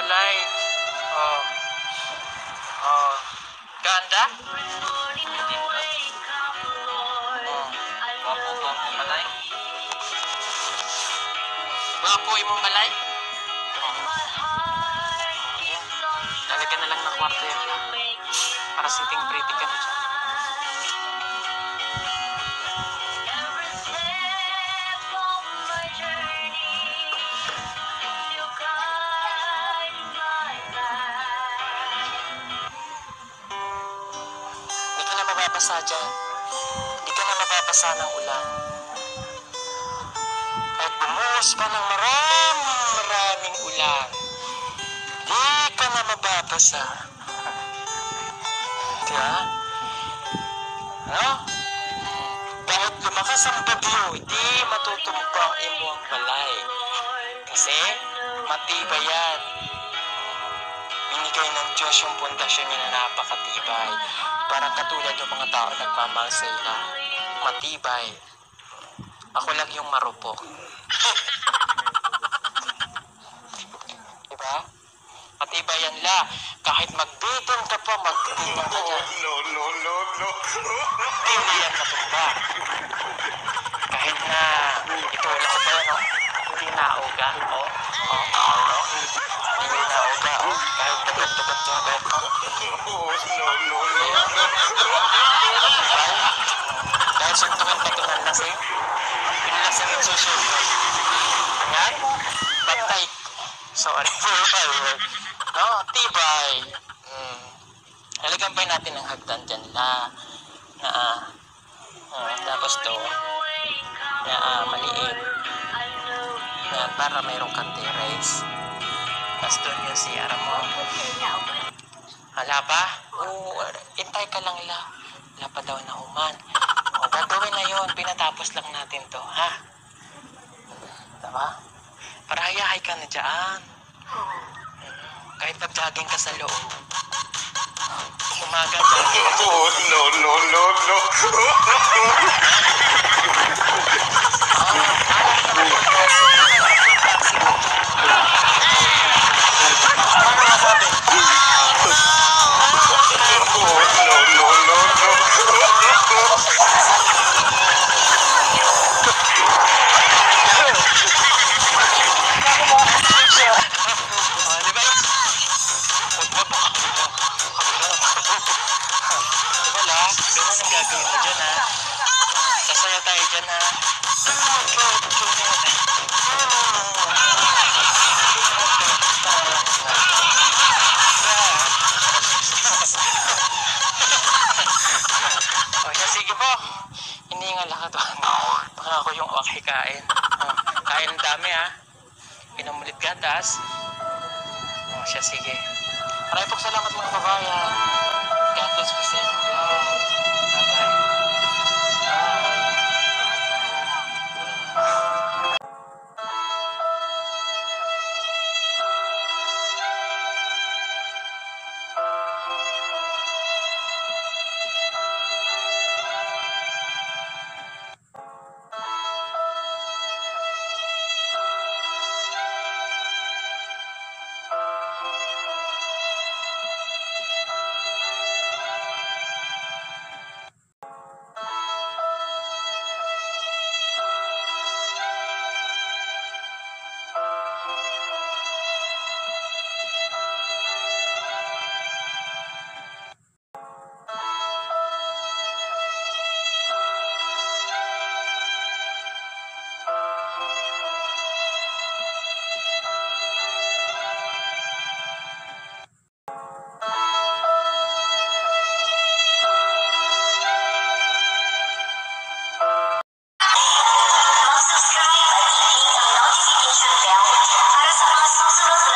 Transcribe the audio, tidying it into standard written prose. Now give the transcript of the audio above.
balay. Oh. Oh. Ganda? Wapo balay. Wapo imong balay? Lalagyan na lang ng kwarto yan. Para sitting pretty ka na dyan. Hindi ka na mababasa dyan. Hindi ka na mababasa ng ulan. Kahit bumuhos pa ng maraming ulan, hindi ka na mababasa. Diba? Ano? Kahit lumakas ang bagyo, hindi matutumpa ang imong balay. Kasi matibay yan. Binigay ng Diyos yung pundasyon niya na napakatibay. Parang katulad ng mga tao nagmamahal sa ila. Matibay. Ako lang yung marupok. Diba? Matibay yan la. Kahit magbitin ka pa, magbitin ka dyan. No. Hindi yan matumba. Kahit na itulak ko pa yan, oh. Hindi nauga, oh. Hindi nauga, oh. Kahit tagot-tagot yung bed mo. Dahil suntukin pa ito ng lasing. Pinilasing yung susunod. Yan, patay. Sorry for my word. No, tibay. Nalagyan pa natin ng hagdan dyan la. Tapos to na maliit. Yan, para mayroong kang terrace. Tapos doon yung CR mo. Hala pa? Oo, intay ka lang la. Wala pa daw na human. O, gagawin na yun. Pinatapos lang natin to, ha? Diba? Para hayahay ka na dyan. Kahit mag-jogging ka sa loob. Umaga jogging ka. No. Gagawin mo dyan, ha? Sasaya tayo dyan, ha? O siya, sige po. Hiningal ako to. Baka ako yung okay kain. Kain ng dami, ha? Pinamulit gatas. O siya, sige. Maraming pong salamat mga kabayan. God bless po sa inyo. Bye-bye. Subscribe at hit ang notification bell para sa mga susunod